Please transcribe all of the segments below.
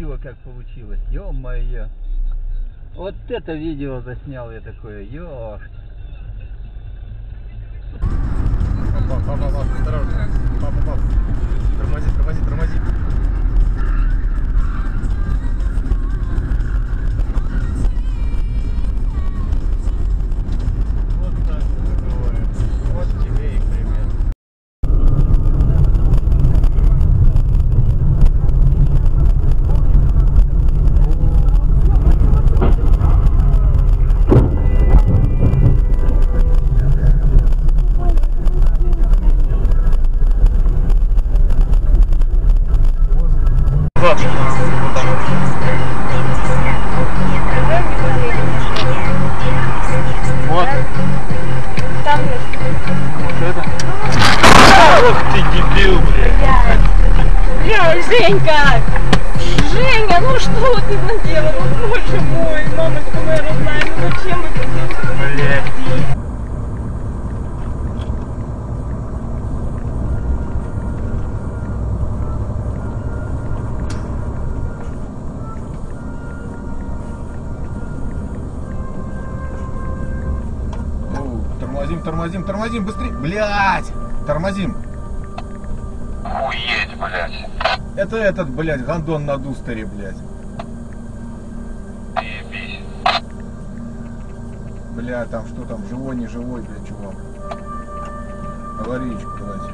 красиво как получилось, ё-моё. Вот это видео заснял я такое, ёж. Папа, осторожно. Папа. Тормози. Вот так вот бывает. Вот тебе и пример. Вот. Там Вот это. Ох ты дебил, блядь. Женька! Женя, ну что ты наделал? Ну, боже мой, мамочка моя родная, ну зачем это делать? Блядь. Тормозим, быстрее. Блядь! Тормозим. Хуеть, блядь. Это этот, блядь, гандон на дустере, блядь. Ебись. Бля, там что там, живой, не живой, блядь, чувак. Аварийку давайте.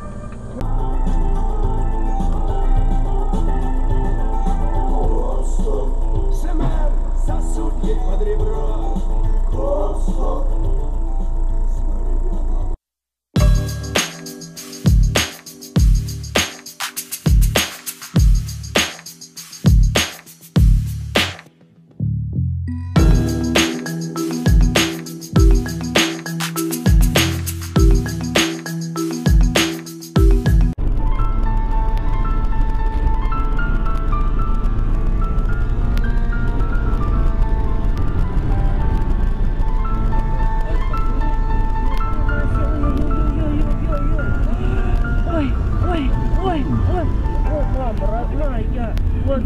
Ой, мама родная, вот.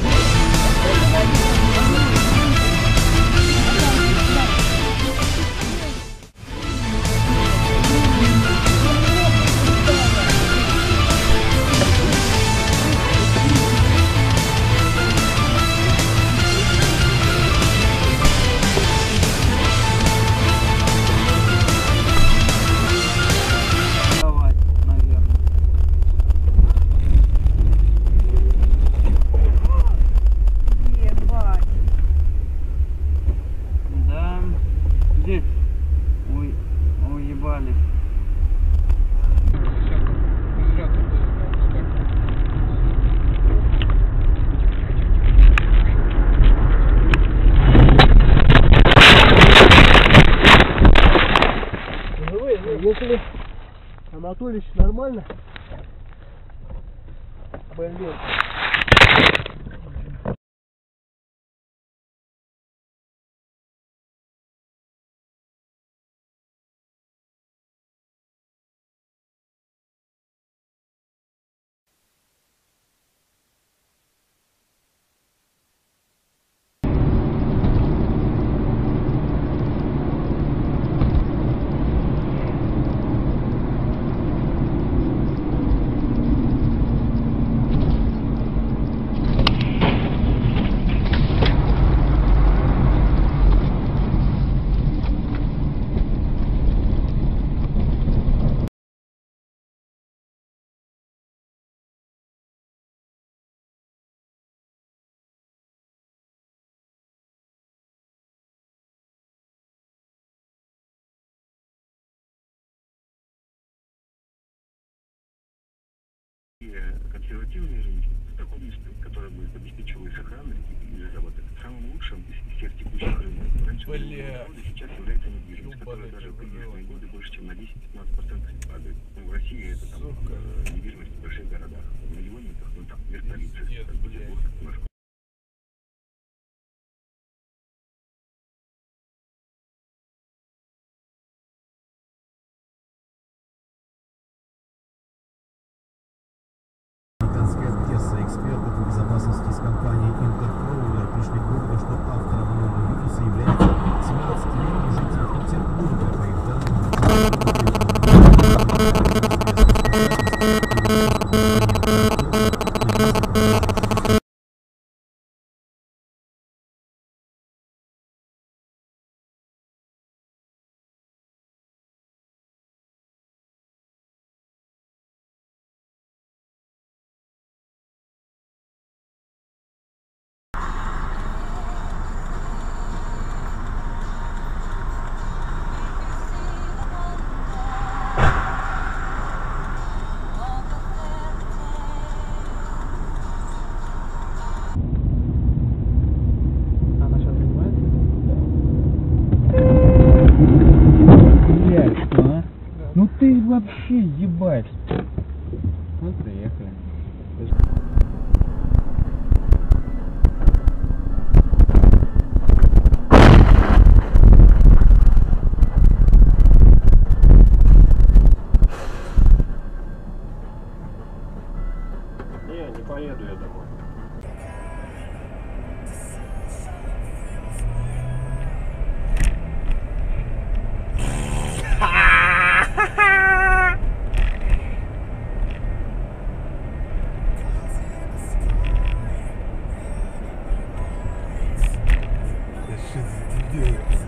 Если Анатолич нормально, блин. Консервативные рынки, доходность, которая будет обеспечивать сохранность и заработок, самым лучшим из всех текущих рынков. Раньше доходы, сейчас является недвижимость, которая даже в кризисные годы больше, чем на 10-15% падает. Ну, в России это там недвижимость в больших городах, в миллионниках, ну там, мир столицы, Петербург, Москва. Эксперты по безопасности из компании вообще ебать. Вот приехали. Не, не поеду я домой. Я что здесь делаю?